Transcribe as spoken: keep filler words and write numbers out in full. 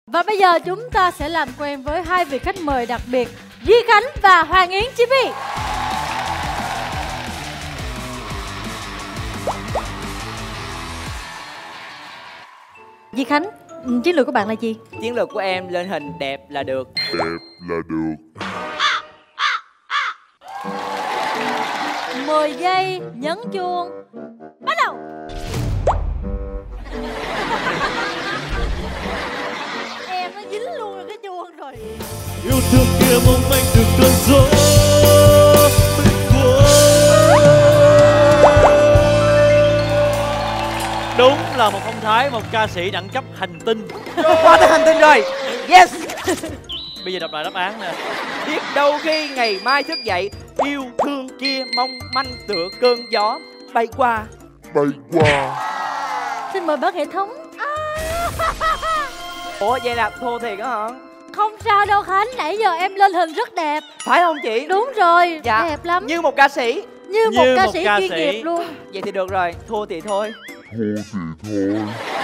Và bây giờ chúng ta sẽ làm quen với hai vị khách mời đặc biệt, Duy Khánh và Hoàng Yến Chibi. Duy Khánh, chiến lược của bạn là gì? Chiến lược của em lên hình đẹp là được. Đẹp là được. mười giây nhấn chuông. Bắt đầu. Em nó dính luôn rồi cái chuông rồi. Yêu thương kia mong manh từng cơn gió bên cuối. Đúng là một phong thái, một ca sĩ đẳng cấp hành tinh. Qua tới hành tinh rồi. Yes. Bây giờ đọc lại đáp án nè. Biết đâu khi ngày mai thức dậy, yêu thương kia mong manh tựa cơn gió bay qua. Bay qua. Xin mời bác hệ thống. Ủa vậy là thua thiệt hả? Không sao đâu Khánh, nãy giờ em lên hình rất đẹp. Phải không chị? Đúng rồi, dạ. đẹp lắm. Như một ca sĩ. Như, Như một ca một sĩ ca chuyên sĩ. nghiệp luôn. Vậy thì được rồi, thua thì thôi. Thua thì thôi.